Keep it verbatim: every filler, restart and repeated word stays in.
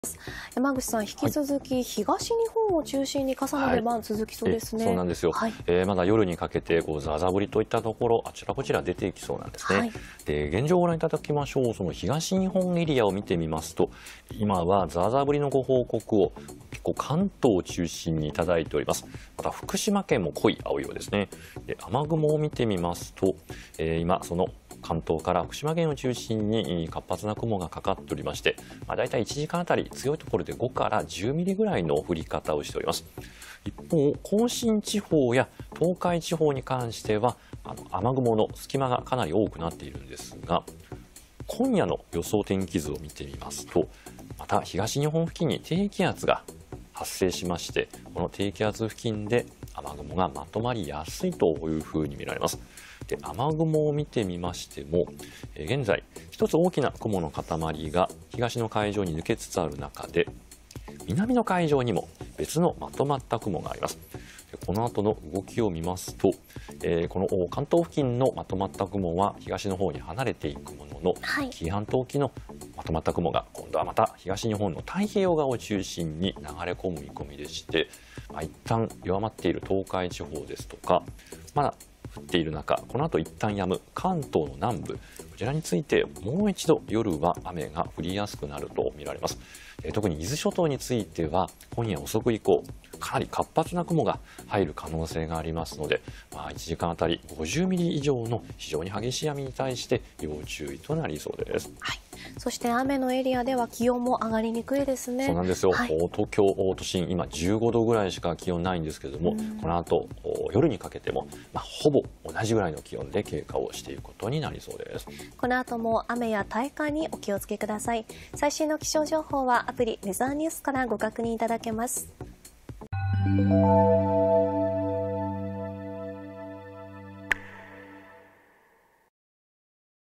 山口さん、引き続き東日本を中心に傘の出番続きそうですね。 そうなんですよ。 はい、 えー、まだ夜にかけてこうザーザー降りといったところ、あちらこちら出ていきそうなんですね。はい、で現状をご覧いただきましょう。その東日本エリアを見てみますと、今はザーザー降りのご報告を結構関東を中心にいただいております。また福島県も濃い青色ですね。で雨雲を見てみますと、えー、今その関東から福島県を中心に活発な雲がかかっておりまして、まあ、だいたいいちじかんあたり強いところでごからじゅうミリぐらいの降り方をしております。一方、甲信地方や東海地方に関してはあの雨雲の隙間がかなり多くなっているんですが、今夜の予想天気図を見てみますと、また東日本付近に低気圧が発生しまして、この低気圧付近で雨雲がまとまりやすいというふうに見られます。で雨雲を見てみましても、え現在一つ大きな雲の塊が東の海上に抜けつつある中で、南の海上にも別のまとまった雲があります。でこの後の動きを見ますと、えー、この関東付近のまとまった雲は東の方に離れていくものの、 はい、 紀伊半島沖のまとまった雲が今度はまた東日本の太平洋側を中心に流れ込む見込みでして、まあ、一旦弱まっている東海地方ですとか、まだ降っている中、この後一旦止む関東の南部、こちらについてもう一度夜は雨が降りやすくなると見られます。特に伊豆諸島については今夜遅く以降、かなり活発な雲が入る可能性がありますので、まあ、いちじかんあたりごじゅうミリ以上の非常に激しい雨に対して要注意となりそうです。 はい、そして雨のエリアでは気温も上がりにくいですね。 そうなんですよ。 はい、 東京都心今じゅうごどぐらいしか気温ないんですけれども、この後夜にかけても、まあ、ほぼ同じぐらいの気温で経過をしていくことになりそうです。 この後も雨や体感にお気をつけください。最新の気象情報はアプリウェザーニュースからご確認いただけます。